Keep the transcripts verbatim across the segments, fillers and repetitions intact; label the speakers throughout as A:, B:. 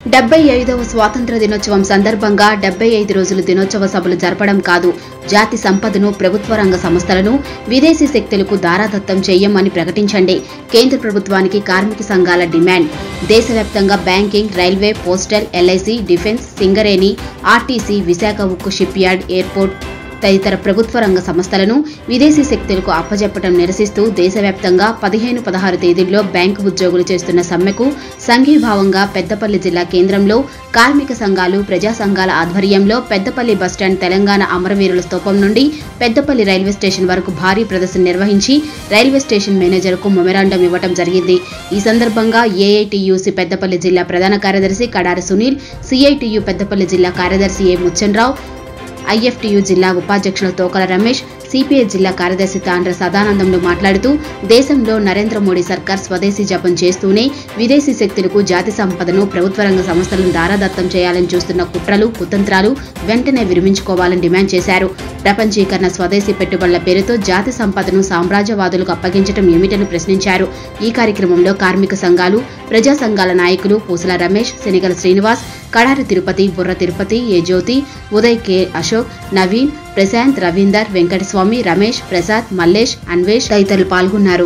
A: డెబ్బై ఐదవ స్వాతంత్ర దినోత్సవం సందర్భంగా డెబ్బై ఐదు రోజుల దినోత్సవ సభలు జరపడం కాదు, జాతి సంపదను ప్రభుత్వ రంగ సంస్థలను విదేశీ శక్తులకు దారాదత్తం చేయమని ప్రకటించండి. కేంద్ర ప్రభుత్వానికి కార్మిక సంఘాల డిమాండ్. దేశవ్యాప్తంగా banking, railway, postal, LIC, defence, Singareni, RTC, Visakha ఉక్కు షిప్ యార్డ్, ఎయిర్పోర్ట్ తదితర ప్రభుత్వ రంగ సంస్థలను విదేశీ శక్తులకు అప్పజెప్పడం నిరసిస్తూ దేశవ్యాప్తంగా పదిహేను పదహారు తేదీల్లో బ్యాంకు ఉద్యోగులు చేస్తున్న సమ్మెకు సంఘీభావంగా పెద్దపల్లి జిల్లా కేంద్రంలో కార్మిక సంఘాలు, ప్రజా సంఘాల ఆధ్వర్యంలో పెద్దపల్లి బస్టాండ్, తెలంగాణ అమరవీరుల స్తూపం నుండి పెద్దపల్లి రైల్వే స్టేషన్ వరకు భారీ ప్రదర్శన నిర్వహించి రైల్వే స్టేషన్ మేనేజర్కు మెమరాండం ఇవ్వడం జరిగింది. ఈ సందర్భంగా ఏఐటియుసి పెద్దపల్లి జిల్లా ప్రధాన కార్యదర్శి కడారి సునీల్, సిఐటియు పెద్దపల్లి జిల్లా కార్యదర్శి ఏ ముచ్చన్రావు, ఐఎఫ్టియు జిల్లా ఉపాధ్యక్షుల తోకల రమేష్, సిపిఐ జిల్లా కార్యదర్శి తాండ్ర సదానందంలో మాట్లాడుతూ దేశంలో నరేంద్ర మోడీ సర్కార్ స్వదేశీ జపం చేస్తూనే విదేశీ శక్తులకు జాతి సంపదను ప్రభుత్వ రంగ సంస్థలను దారాదత్తం చేయాలని చూస్తున్న కుట్రలు, కుతంత్రాలు వెంటనే విరమించుకోవాలని డిమాండ్ చేశారు. ప్రపంచీకరణ, స్వదేశీ పెట్టుబడుల పేరుతో జాతి సంపదను సామ్రాజ్యవాదులకు అప్పగించడం ఏమిటని ప్రశ్నించారు. ఈ కార్యక్రమంలో కార్మిక సంఘాలు, ప్రజా సంఘాల నాయకులు పూసల రమేష్, శనిగల శ్రీనివాస్, కడారి తిరుపతి, బుర్ర తిరుపతి, ఏ జ్యోతి, ఉదయ్ కె అశోక్, నవీన్, ప్రశాంత్, రవీందర్, వెంకటస్వామి, రమేష్, ప్రసాద్, మల్లేష్, అన్వేష్ తదితరులు పాల్గొన్నారు.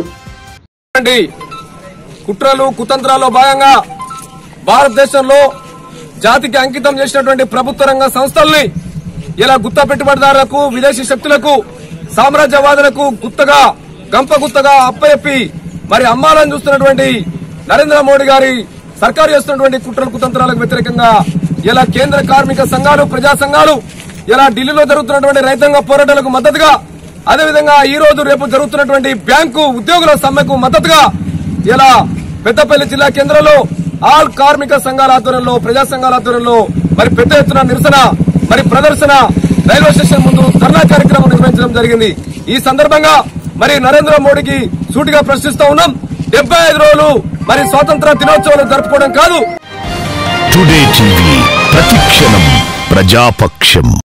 B: కుట్రలు, కుతంత్రాల్లో భాగంగా భారతదేశంలో జాతికి అంకితం చేసినటువంటి ప్రభుత్వ రంగ సంస్థల్ని ఇలా గుత్త పెట్టుబడిదారులకు, విదేశీ శక్తులకు, సామ్రాజ్యవాదులకు గుత్తగా గంప గుత్తగా అప్పచెప్పి మరి అమ్మాలని చూస్తున్నటువంటి నరేంద్ర మోడీ గారి సర్కారు చేస్తున్నటువంటి కుట్రలు, కుతంత్రాలకు వ్యతిరేకంగా ఇలా కేంద్ర కార్మిక సంఘాలు, ప్రజా సంఘాలు ఇలా ఢిల్లీలో జరుగుతున్నటువంటి రైతాంగ పోరాటాలకు మద్దతుగా, అదేవిధంగా ఈ రోజు రేపు జరుగుతున్నటువంటి బ్యాంకు ఉద్యోగుల సమ్మెకు మద్దతుగా ఇలా పెద్దపల్లి జిల్లా కేంద్రంలో ఆల్ కార్మిక సంఘాల ఆధ్వర్యంలో, ప్రజా సంఘాల ఆధ్వర్యంలో మరి పెద్ద ఎత్తున నిరసన మరి ప్రదర్శన రైల్వే స్టేషన్ ముందు ధర్నా కార్యక్రమం నిర్వహించడం జరిగింది. ఈ సందర్భంగా మరి నరేంద్ర మోడీకి సూటిగా ప్రశ్నిస్తూ ఉన్నాం. డెబ్బై ఐదు రోజులు మరి స్వాతంత్ర దినోత్సవాలు జరుపుకోవడం కాదు.
C: టుడే టీవీ ప్రతిక్షణం ప్రజాపక్షం.